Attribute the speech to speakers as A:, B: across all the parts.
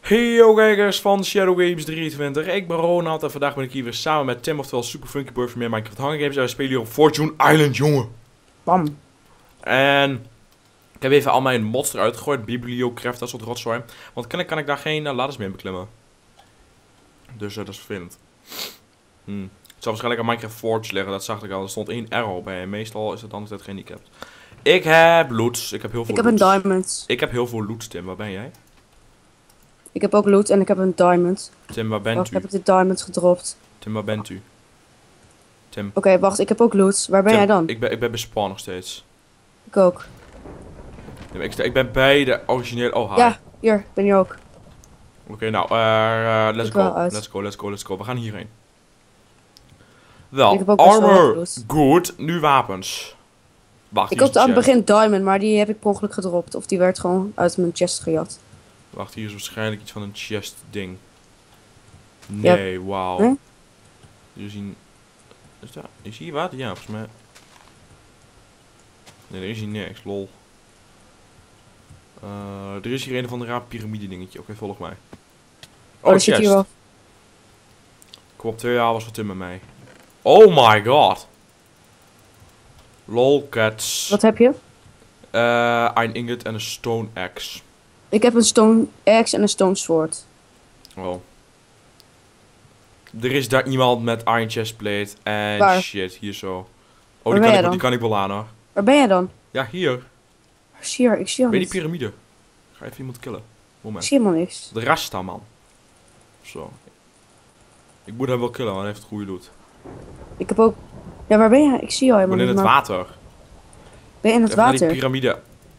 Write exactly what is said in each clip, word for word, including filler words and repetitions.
A: Hey yo kijkers van Shadow Games drieëntwintig, ik ben Ronald en vandaag ben ik hier weer samen met Tim, oftewel Super Funky Boy van meer Minecraft Hunger Games. En we spelen hier op Fortune Island, jongen.
B: Bam.
A: En ik heb even al mijn mods eruit gegooid, Bibliocraft, dat soort rotzooi. Want kennelijk kan ik daar geen uh, ladders meer beklimmen. Dus uh, dat is vervelend. Hmm. Het zal waarschijnlijk aan Minecraft Forge liggen, dat zag ik al. Er stond één arrow bij en meestal is het dan altijd gehandicapt. Ik heb loots, ik heb heel veel
B: Ik heb een
A: loots.
B: diamond.
A: Ik heb heel veel loots, Tim, waar ben jij?
B: Ik heb ook loot en ik heb een diamond.
A: Tim, waar bent
B: Wacht,
A: u?
B: heb ik de diamond gedropt.
A: Tim, waar bent u? Tim.
B: Oké, okay, wacht, ik heb ook loot. Waar ben
A: Tim,
B: jij dan?
A: Ik ben, ik ben bij spawn nog steeds.
B: Ik ook.
A: Ja, ik, sta, ik ben bij de originele... Oh, hi.
B: Ja, hier, ik ben hier ook.
A: Oké, okay, nou, uh, uh, let's
B: Ik
A: go.
B: wel uit.
A: Let's go, let's go, let's go. We gaan hierheen. Wel,
B: Ik heb ook best wel
A: armor,
B: loot.
A: goed. Nu wapens. Wacht,
B: Ik
A: hier
B: had
A: is
B: aan
A: een
B: het
A: chest.
B: begin diamond, maar die heb ik per ongeluk gedropt. Of die werd gewoon uit mijn chest gejat.
A: Wacht, hier is waarschijnlijk iets van een chest ding. Nee,
B: Ja.
A: wauw.
B: Huh?
A: Je zien... Is daar... Is hier wat? Ja, volgens mij... Nee, er is hier niks, lol. Uh, er is hier een of ander raar piramide dingetje. Oké, okay, volg mij.
B: Oh, dat zit hier wel.
A: Kom op, twee jaar was wat in met mij. Oh my god. Lol, cats.
B: Wat heb je?
A: Uh, een ingot en een stone axe.
B: Ik heb een stone axe en een stone sword.
A: Oh. Er is daar iemand met iron chestplate en
B: Waar?
A: shit, hier zo. Oh,
B: Waar
A: die
B: ben
A: kan,
B: jij
A: ik, die
B: dan?
A: kan ik wel aan hoor.
B: Waar ben jij dan?
A: Ja, hier.
B: Ik zie haar, ik zie haar
A: Bij die
B: niet.
A: piramide. Ga even iemand killen.
B: Ik
A: Moment.
B: zie helemaal niks.
A: De Rasta man. Zo. Ik moet hem wel killen, want hij heeft het goede loot.
B: Ik heb ook... Ja, waar ben jij? Ik zie jou
A: Ik ben
B: helemaal
A: in
B: niet.
A: het
B: maar-
A: water.
B: Ben je in het
A: Even naar die
B: water?
A: piramide.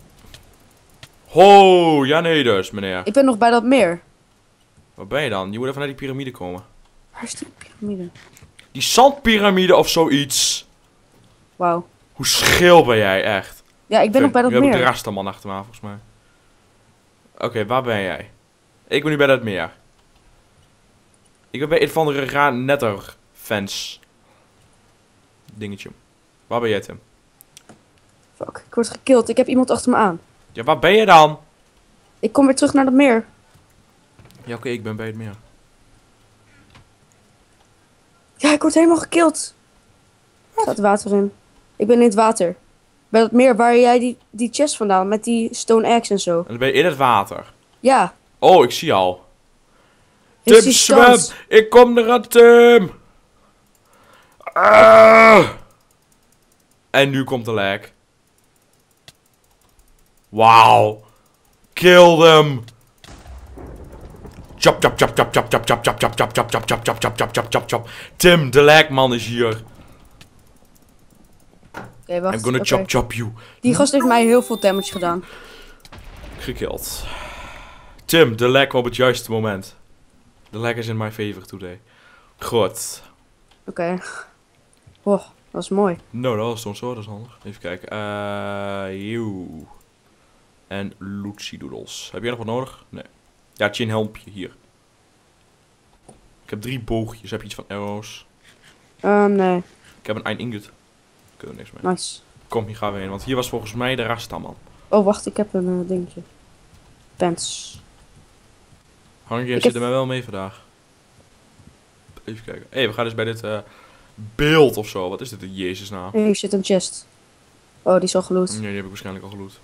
A: Ho, ja nee dus, meneer.
B: Ik ben nog bij dat meer.
A: Waar ben je dan? Je moet even naar die piramide komen.
B: Waar is die piramide?
A: Die zandpiramide of zoiets.
B: Wauw.
A: Hoe scheel ben jij, echt?
B: Ja, ik ben nog bij dat
A: Nu heb ik
B: meer.
A: de Rastaman achter me aan, volgens mij. Oké, okay, waar ben jij? Ik ben nu bij dat meer. Ik ben bij een van de raar netter fans. Dingetje. Waar ben jij, Tim?
B: Fuck, ik word gekild. Ik heb iemand achter me aan.
A: Ja, waar ben je dan?
B: Ik kom weer terug naar dat meer.
A: Ja, oké, okay, ik ben bij het meer.
B: Ja, ik word helemaal gekild. Er staat water in. Ik ben in het water. Bij dat meer waar jij die, die chest vandaan met die stone axe en zo.
A: En dan ben je in het water.
B: Ja.
A: Oh, ik zie al.
B: Is
A: Tim,
B: die
A: zwem!
B: kans.
A: Ik kom eraan, Tim! Ah! En nu komt de lag. Wauw. Kill them. Chop, chop, chop, chop, chop, chop, chop, chop, chop, chop, chop, chop, chop, chop, chop, chop, chop, chop, chop. Tim, de lagman is hier.
B: Oké, wacht.
A: I'm gonna
B: Oké.
A: chop, chop you.
B: Die gast heeft mij heel veel damage gedaan.
A: Gekild. Tim, de lag op het juiste moment. De lag is in my favor today. Goed.
B: Oké. Oh, dat is mooi.
A: Nou, dat was dan zo, dat is handig. Even kijken. Eh, you. En Lucy Doodles. Heb jij nog wat nodig? Nee. Ja, chin helmpje hier. Ik heb drie boogjes. Heb je iets van arrows?
B: Ehm, nee.
A: Ik heb een ein ingot. Kunnen we niks mee.
B: Nice.
A: Kom, hier gaan we heen. Want hier was volgens mij de Rasta man.
B: Oh, wacht. Ik heb een uh, dingetje. Pants.
A: Hunger Games
B: Ik heb-
A: zit er mij wel mee vandaag. Even kijken. Hé, hey, we gaan dus bij dit uh, beeld of zo. Wat is dit in Jezus naam?
B: Hé, hier zit een chest. Oh, die is al geloot.
A: Nee, die heb ik waarschijnlijk al geloot.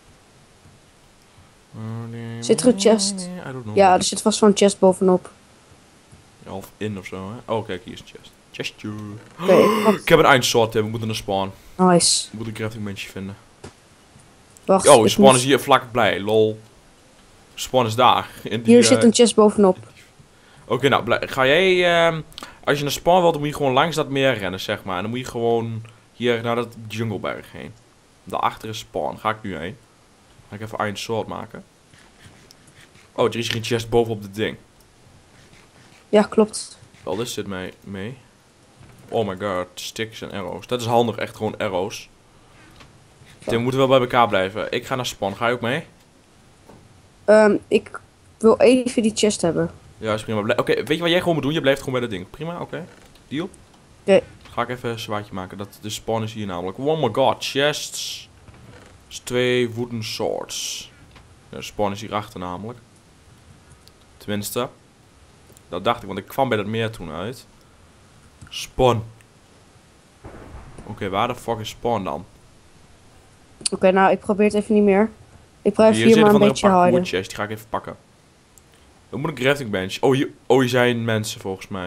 B: Zit er een chest?
A: I don't know.
B: Ja, er zit vast zo'n chest bovenop.
A: Half in of zo, hè? Oh, kijk, hier is een chest. Chestje.
B: Oké, wacht.
A: Ik heb een eindsoort, we moeten een spawn.
B: Nice.
A: We moeten een crafting benchje vinden.
B: Wacht.
A: Oh,
B: ik
A: spawn
B: moet-
A: is hier vlak bij, lol. Spawn is daar. In die,
B: Hier
A: eh,
B: zit een chest bovenop.
A: Oké, nou, blij- ga jij... ehm, als je naar spawn wilt, dan moet je gewoon langs dat meer rennen, zeg maar. En dan moet je gewoon hier naar dat jungleberg heen. Daarachter is spawn. Ga ik nu heen. Ga ik even iron sword maken. Oh, er is hier een chest bovenop dit ding.
B: Ja, klopt.
A: Wel, dit zit mee, mee. Oh my god, sticks en arrows. Dat is handig, echt gewoon arrows. Tim, we moeten wel bij elkaar blijven. Ik ga naar spawn. Ga je ook mee?
B: Ehm, ik wil even die chest hebben.
A: Ja, is prima. Blij- Oké, weet je wat jij gewoon moet doen? Je blijft gewoon bij dat ding. Prima, oké. Deal?
B: Oké.
A: Ga ik even een zwaardje maken. Dat, de spawn is hier namelijk. Oh my god, chests. Dus twee wooden swords. Ja, de spawn is hierachter namelijk. Tenminste. Dat dacht ik, want ik kwam bij dat meer toen uit. Spawn. Oké, okay, waar de fuck is spawn dan?
B: Oké, okay, nou, ik probeer het even niet meer. Ik blijf hier,
A: hier
B: maar een
A: een
B: beetje houden.
A: Die ga ik even pakken. Dan moet ik crafting bench. Oh, hier, oh, hier zijn mensen volgens mij.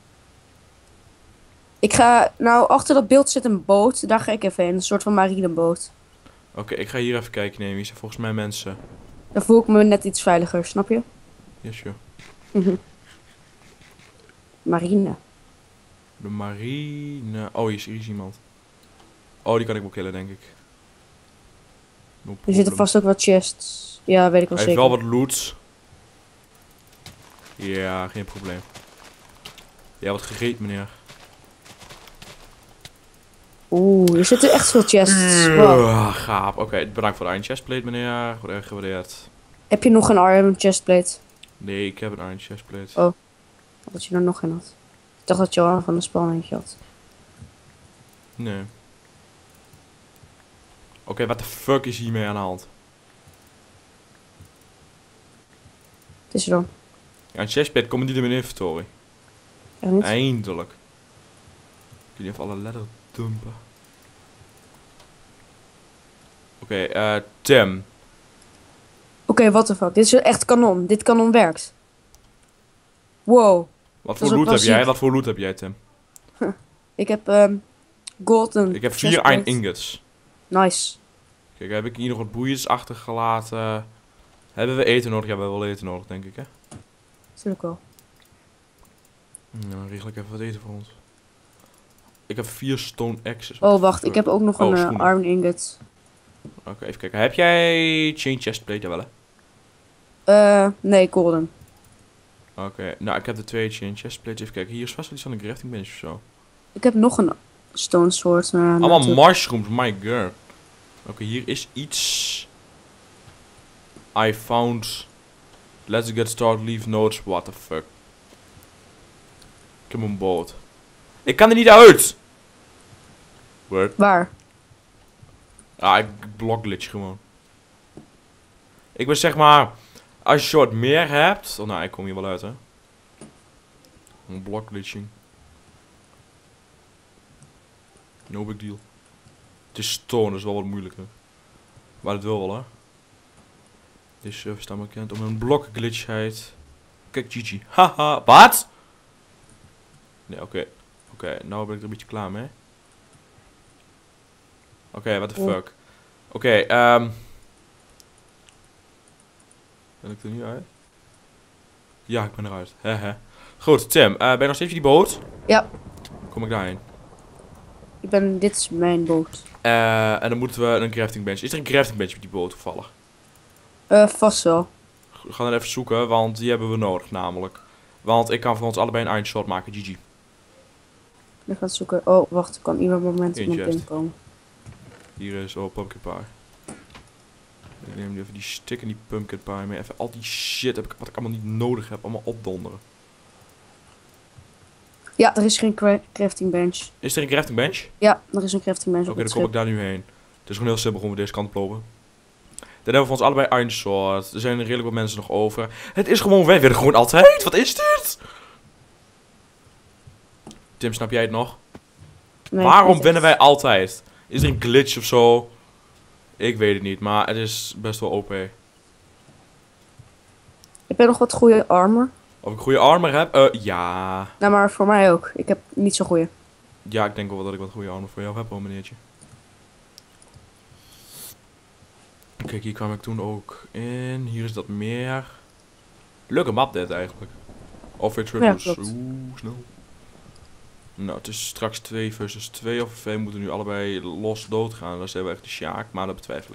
B: Ik ga, nou, achter dat beeld zit een boot. Daar ga ik even heen. Een soort van marineboot.
A: Oké, okay, ik ga hier even kijken. Nee, hier zijn volgens mij mensen.
B: Dan voel ik me net iets veiliger, snap je?
A: Yes, sure.
B: Mhm. Marine.
A: De marine. Oh, hier is, hier is iemand. Oh, die kan ik wel killen, denk ik. No
B: er zitten vast ook wat chests. Ja, weet ik wel
A: Hij
B: zeker.
A: heeft wel wat loot. Ja, geen probleem. Ja, wat gereed, meneer.
B: Oeh, er zitten echt veel chests.
A: Uh,
B: Wow.
A: gaap. Oké, okay, bedankt voor de iron chestplate, meneer. Goed erg gewaardeerd.
B: Heb je nog een iron chestplate?
A: Nee, ik heb een iron chestplate.
B: Oh. Dat je er nog een had. Ik dacht dat je al van de spawn eentje had.
A: Nee. Oké, okay, wat de fuck is hiermee aan de hand?
B: Het is er dan.
A: Ja, een chestplate komt niet in mijn inventory.
B: Echt niet?
A: Eindelijk. Kun je even alle letters dumpen? Oké, okay, uh, Tim.
B: Oké, okay, what the fuck. Dit is echt kanon. Dit kanon werkt. Wow.
A: Wat voor loot heb ziek. jij? Wat voor loot heb jij, Tim?
B: Ik heb um, golden.
A: Ik heb vier iron ingots.
B: Nice.
A: Kijk, heb ik hier nog wat boeiers achtergelaten. Hebben we eten nodig? Ja, we hebben wel eten nodig, denk ik, hè?
B: Tuurlijk wel.
A: Nou, dan regel ik even wat eten voor ons. Ik heb vier stone axes.
B: Oh, wacht. Ik heb ook nog
A: oh,
B: een uh, iron ingot.
A: Oké, okay, even kijken. Heb jij chain chestplate? Jawel, hè?
B: Eh, uh, nee, golden.
A: Oké, okay. Nou, ik heb de twee chain chestplates. Even kijken. Hier is vast wel iets aan de crafting bench of zo.
B: Ik heb nog een stone sword. Uh,
A: Allemaal mushrooms, my god. Oké, okay, hier is iets. I found. Let's get started, leave notes. What the fuck. Ik heb een boot. Ik kan er niet uit! Word.
B: Waar?
A: Ah, ik blok glitch gewoon. Ik ben zeg maar. Als je wat meer hebt. Oh, nou, ik kom hier wel uit, hè. Een blok glitching. No big deal. Het is stone, dat is wel wat moeilijker. Maar het wil wel, hè. Deze server staat bekend om een blok glitchheid. Kijk, G G. Haha, wat? Nee, oké. Okay. Oké, okay, nou ben ik er een beetje klaar mee. Oké, okay, what the fuck. Oké, okay, um... ben ik er nu uit? Ja, ik ben eruit. Hehe. Goed, Tim, uh, ben je nog steeds op die boot?
B: Ja.
A: Hoe kom ik daarheen?
B: Ik ben, dit is mijn boot.
A: Uh, en dan moeten we een crafting bench. Is er een crafting bench op die boot toevallig?
B: Eh, uh, vast wel.
A: We gaan er even zoeken, want die hebben we nodig namelijk. Want ik kan voor ons allebei een iron sword maken, G G.
B: Ik ga het zoeken. Oh, wacht, er kan ieder moment iemand binnenkomen.
A: Hier is oh, pumpkin pie. Ik neem nu even die stick en die pumpkin pie mee. Even al die shit heb ik, wat ik allemaal niet nodig heb, allemaal opdonderen.
B: Ja, er is geen cra crafting bench.
A: Is er een crafting bench?
B: Ja, er is een crafting bench.
A: Oké, okay, dan kom ik daar nu heen. Het is gewoon heel simpel, gewoon deze kant op lopen. Dan hebben we voor ons allebei iron sword. Er zijn redelijk wat mensen nog over. Het is gewoon, wij willen gewoon altijd. Wat is dit? Tim, snap jij het nog? Nee, waarom winnen wij altijd? Is er een glitch of zo? Ik weet het niet, maar het is best wel O P.
B: Heb je nog wat goede armor?
A: Of ik goede armor heb? Uh, ja.
B: Nou, maar voor mij ook. Ik heb niet zo goede.
A: Ja, ik denk wel dat ik wat goede armor voor jou heb, hoor, meneertje. Kijk, hier kwam ik toen ook in. Hier is dat meer. Leuke map dit eigenlijk. Of ik
B: ja,
A: oeh, snel. Nou, het is straks twee versus twee. Of wij moeten nu allebei los doodgaan. Dan zijn we echt de sjaak, maar dat betwijfel ik.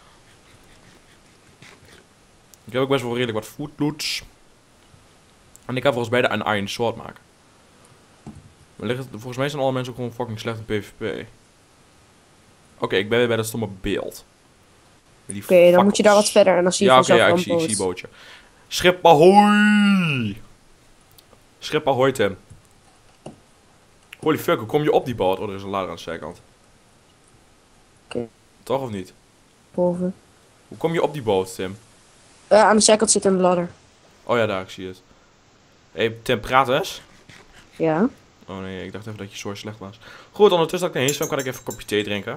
A: Ik heb ook best wel redelijk wat foodloots. En ik kan volgens mij een iron sword maken. Maar ligt het, volgens mij zijn alle mensen ook gewoon fucking slecht in PvP. Oké, okay, ik ben weer bij dat stomme beeld.
B: Oké, okay, dan moet je daar wat verder en dan zie je
A: ja,
B: vanzelf
A: okay, ja, ik zie, ik zie bootje. Schip ahoy! Schip ahoy, Tim. Holy fuck, hoe kom je op die boot? Oh, er is een ladder aan de zijkant.
B: Oké. Okay.
A: Toch of niet?
B: Boven.
A: Hoe kom je op die boot, Tim?
B: Uh, aan de zijkant zit een ladder.
A: Oh ja, daar, ik zie het. Hé, hey, Tim, praat eens.
B: Ja.
A: Oh nee, ik dacht even dat je zo slecht was. Goed, ondertussen dat ik erheen zwem, kan ik even een kopje thee drinken.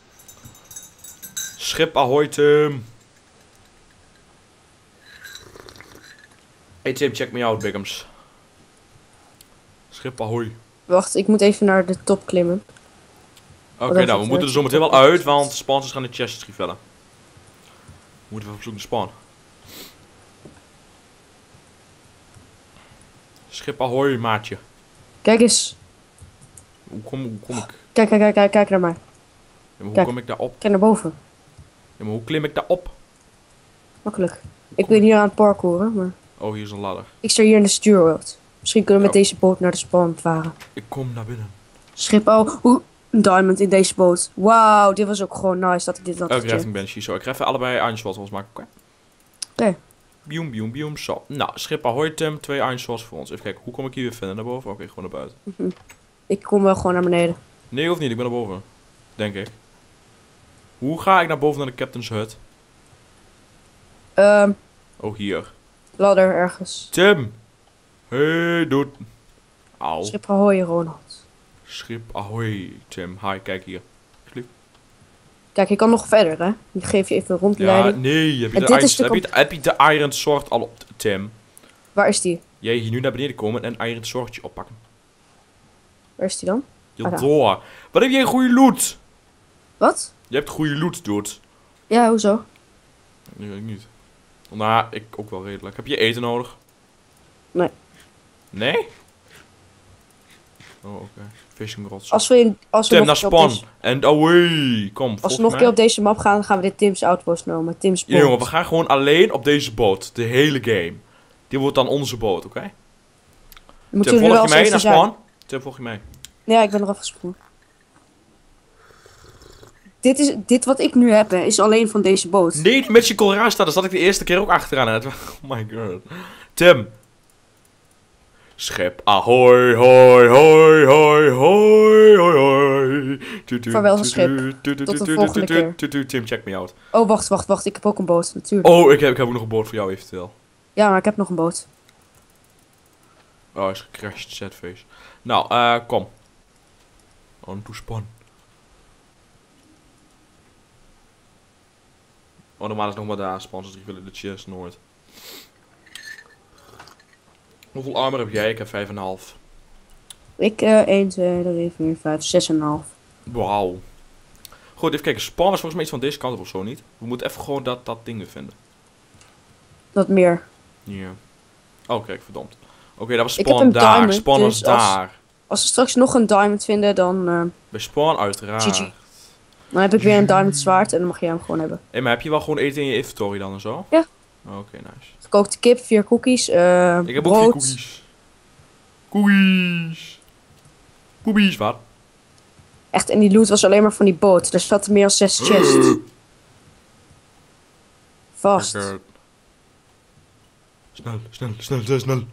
A: Schip ahoy, Tim. Hey Tim, check me out, Bigums. Schip ahoy.
B: Wacht, ik moet even naar de top klimmen.
A: Oké, okay, nou, we moeten er zo meteen wel uit, want sponsors gaan de chests revellen. We moeten even op zoek naar spawn. Schip ahoy, maatje.
B: Kijk eens.
A: Hoe kom, hoe kom ik?
B: Kijk, kijk, kijk, kijk, kijk naar mij.
A: Ja, maar hoe
B: Kijk.
A: kom ik daar op?
B: Kijk naar boven.
A: Ja, maar hoe klim ik daar op?
B: Makkelijk. Ik ben hier aan het parkouren, maar...
A: Oh, hier is een ladder.
B: Ik sta hier in de stuurworld. Misschien kunnen we
A: Oh.
B: met deze boot naar de spawn varen.
A: Ik kom naar binnen.
B: Schip, oh, oeh, een diamond in deze boot. Wauw, dit was ook gewoon nice dat ik dit had
A: Oh,
B: gecheckt.
A: crafting bench hier zo. Ik ga even allebei iron swords volgens maken. Oké.
B: Oké.
A: Bium, bium, bium. Zo. Nou, schip ahoy, Tim. Twee iron swords voor ons. Even kijken, hoe kom ik hier weer verder naar boven? Oké, gewoon naar buiten.
B: Ik kom wel gewoon naar beneden.
A: Nee, hoeft niet. Ik ben naar boven. Denk ik. Hoe ga ik naar boven naar de captain's hut?
B: Ehm,
A: Oh, hier.
B: ladder ergens.
A: Tim! Hey, dude. Auw.
B: Schip ahoy, Ronald.
A: Schip ahoy, Tim. Hi, kijk hier.
B: Kijk, je kan nog verder, hè? Ik geef je even een
A: Ja,
B: rondleiding.
A: nee. Heb je,
B: En
A: de
B: dit
A: iron,
B: is de
A: heb, je,
B: comp-
A: heb je de iron sword al op, Tim?
B: Waar is die?
A: Jij hier nu naar beneden komen en een iron swordje oppakken.
B: Waar is die dan?
A: Je
B: Ah, daar.
A: door. Wat heb jij goede loot?
B: Wat?
A: Je hebt goede loot, dude.
B: Ja, hoezo?
A: Nee, weet ik niet. Nou, ik ook wel redelijk. Heb je eten nodig?
B: Nee.
A: Nee? Oh, oké. Okay. Fishing rods.
B: Als we, in, als we
A: Tim,
B: nog
A: naar
B: een keer op
A: spawn.
B: deze,
A: En away. Kom,
B: als
A: volg
B: we nog een
A: mij.
B: keer op deze map gaan, dan gaan we dit Tim's Outpost noemen. Tim's
A: Ja, jongen, we
B: boot.
A: gaan gewoon alleen op deze boot. De hele game. Die wordt dan onze boot, oké? Okay?
B: Moeten
A: Tim,
B: we er
A: volg
B: wel
A: je mee
B: als
A: naar
B: eerste zijn?
A: spawn? Tim, volg je mee.
B: Ja, ik ben eraf gesprongen. Dit, is, dit wat ik nu heb, hè, is alleen van deze boot.
A: Nee, met je Colraan staat. Daar zat ik de eerste keer ook achteraan. En het- oh my god. Tim. Schep ahoy, hoi, hoi, hoi, hoi, hoi, hoi. Tu, tu,
B: Vaarwel,
A: tu,
B: schip.
A: tu, tu, tu,
B: Tot de
A: tu,
B: volgende
A: tu,
B: keer.
A: tu, tu, Tim, check me out.
B: Oh, wacht, wacht, wacht. Ik heb ook een boot, natuurlijk.
A: Oh, ik heb, ik heb ook nog een boot voor jou eventueel.
B: Ja, maar ik heb nog een boot.
A: Oh, hij is gecrashed, setface. Nou, eh, kom. On to spawn. Oh, normaal is het nog maar daar. Sponsors die willen de chest nooit. Hoeveel armor heb jij? Ik heb vijf komma vijf.
B: Ik, eh, één, twee, drie, vier, vijf, zes en een half.
A: Wauw. Goed, even kijken. Spawn was volgens mij iets van deze kant op of zo niet. We moeten even gewoon dat, dat ding weer vinden.
B: Dat meer.
A: Ja. Oh, kijk, verdomd. Oké, dat was
B: Ik heb
A: spawn
B: een
A: daar.
B: diamond,
A: Spawn was
B: dus als-
A: daar.
B: Als we straks nog een diamond vinden, dan, eh,
A: Bij spawn uiteraard.
B: G G. dan heb ik weer een diamond zwaard en dan mag jij hem gewoon hebben.
A: Hé, maar heb je wel gewoon eten in je inventory dan en zo?
B: Ja.
A: Oh, oké, nice.
B: Gekookte kip, vier cookies, eh
A: Ik heb ook
B: brood.
A: vier cookies. Cookies. Cookies, wat?
B: Echt, en die loot was alleen maar van die boot. Er zaten meer dan zes chests. Vast.
A: Lekker. Snel, snel, snel, snel, snel.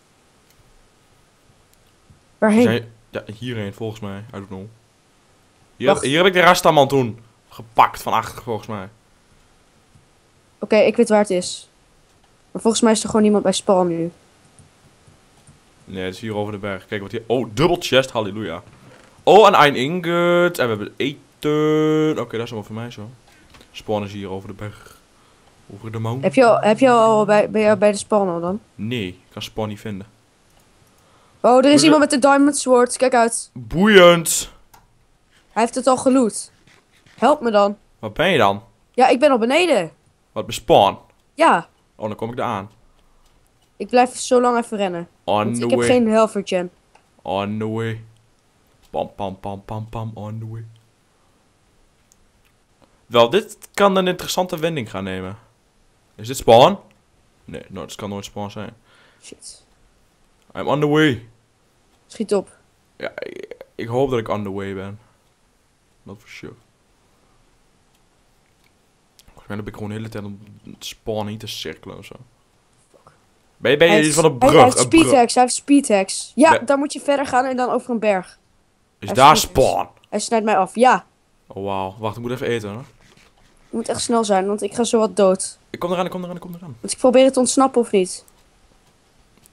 B: Waarheen?
A: Zijn, ja, hierheen volgens mij. I don't know. Hier,
B: Wacht.
A: hier heb ik de Rastaman toen gepakt van achter volgens mij.
B: Oké, ik weet waar het is. Maar volgens mij is er gewoon niemand bij spawn nu.
A: Nee, het is hier over de berg. Kijk wat hier. Oh, dubbel chest, halleluja. Oh, een iron ingot. En we hebben eten. Oké, dat is allemaal voor mij zo. Spawn is hier over de berg. Over de mountain.
B: Heb je al, heb je al bij, ben je bij de spawn al dan?
A: Nee, ik kan spawn niet vinden.
B: Oh, er is
A: Hoezo?
B: iemand met een diamond sword. Kijk uit.
A: Boeiend.
B: Hij heeft het al geloot. Help me dan.
A: Waar ben je dan?
B: Ja, ik ben al beneden.
A: Wat bij spawn?
B: Ja,
A: Oh, dan kom ik daar aan.
B: ik blijf zo lang even rennen.
A: On
B: Want
A: the
B: ik heb
A: way.
B: geen health regen.
A: On the way. Pam, pam, pam, pam, pam, on the way. Wel, dit kan een interessante wending gaan nemen. Is dit spawn? Nee, no, dit kan nooit spawn zijn.
B: Shit.
A: I'm on the way.
B: Schiet op.
A: Ja, ik, ik hoop dat ik on the way ben. Not for sure. Volgens mij heb ik gewoon de hele tijd om het spawn niet te cirkelen of zo. Ben je, ben je
B: Hij
A: van een
B: heeft- Hij
A: brug?
B: heeft
A: Een brug.
B: speedhacks, hij heeft speedhacks. Ja,
A: Nee.
B: daar moet je verder gaan en dan over een berg.
A: Is
B: hij
A: daar
B: heeft
A: spawn?
B: Hij snijdt mij af. Ja,
A: Oh wauw, wacht, ik moet even eten hoor.
B: je moet echt snel zijn, want ik ga zo wat dood.
A: Ik kom eraan, ik kom eraan, ik kom eraan.
B: Want ik probeer het te ontsnappen of niet.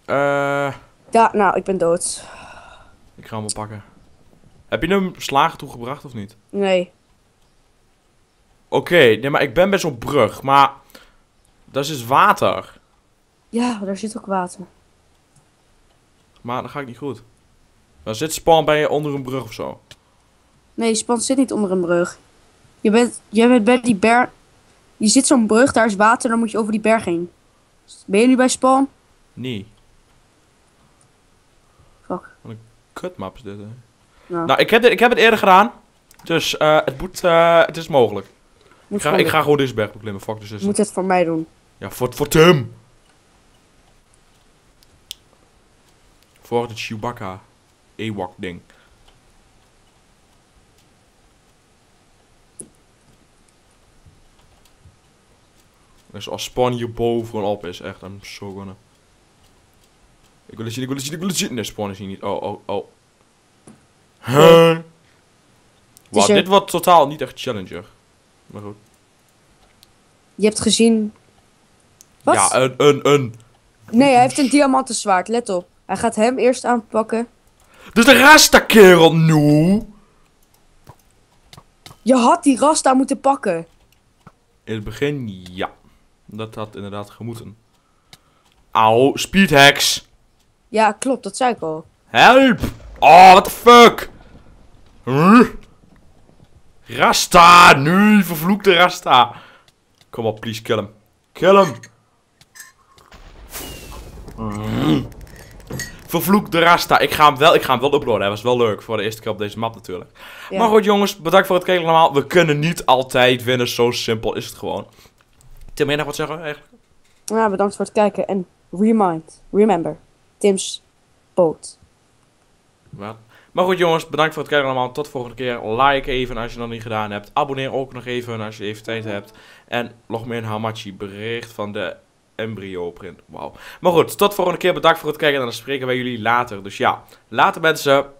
A: Eh...
B: Ja, nou, ik ben dood.
A: Ik ga hem wel pakken. Heb je hem slagen toegebracht of niet?
B: Nee.
A: Oké, nee, maar ik ben bij zo'n brug, maar... Dat is dus water.
B: Ja, daar zit ook water.
A: Maar dat ga ik niet goed. Dan zit spawn bij je onder een brug of zo.
B: Nee, Span zit niet onder een brug. Je bent, je bent bij die berg... Je zit zo'n brug, daar is water, dan moet je over die berg heen. Ben je nu bij Spawn?
A: Nee.
B: Fuck.
A: Kutmap is dit, hè.
B: Nou,
A: Nou, ik heb, dit, ik heb het eerder gedaan. Dus eh, het moet... eh, het is mogelijk.
B: moet
A: Ik ga,
B: gewoon
A: ik ga gewoon deze berg beklimmen. Fuck de
B: Je
A: zuster.
B: moet het voor mij doen.
A: Ja, voor, voor Tim. Voor het Chewbacca. Ewok ding. Dus als Spawn hier bovenop is, echt, I'm so gonna... Ik wil het zien, ik wil het zien, ik wil het zien. Nee, Spawn is hier niet. Oh, oh, oh. Huh? Wow,
B: er-
A: dit wordt totaal niet echt challenger. Maar goed.
B: Je hebt gezien... Wat?
A: Ja, een, een, een.
B: Nee, hij heeft een diamanten zwaard, let op. Hij gaat hem eerst aanpakken.
A: Dus de Rasta kerel, nu.
B: Je had die Rasta moeten pakken.
A: In het begin, ja. Dat had inderdaad gemoeten. Auw, speedhacks.
B: Ja, klopt, dat zei ik al.
A: Help! Oh, what the fuck? Huh? Rasta! Nu, vervloekte Rasta. Kom op, please, kill hem. Kill hem. Mm. Vervloekte Rasta. Ik ga hem wel, ik ga hem wel uploaden. Hij was wel leuk voor de eerste keer op deze map natuurlijk.
B: Ja.
A: Maar goed jongens, bedankt voor het kijken allemaal. We kunnen niet altijd winnen, zo simpel is het gewoon. Tim, wil je nog wat zeggen eigenlijk?
B: Ja, bedankt voor het kijken. En remind, remember, Tim's boot.
A: Wat? Maar goed jongens, bedankt voor het kijken allemaal. Tot de volgende keer. Like even als je het nog niet gedaan hebt. Abonneer ook nog even als je even tijd hebt. En nog meer een Hamachi bericht van de embryo print. Wauw. Maar goed, tot de volgende keer. Bedankt voor het kijken en dan spreken wij jullie later. Dus ja, later mensen.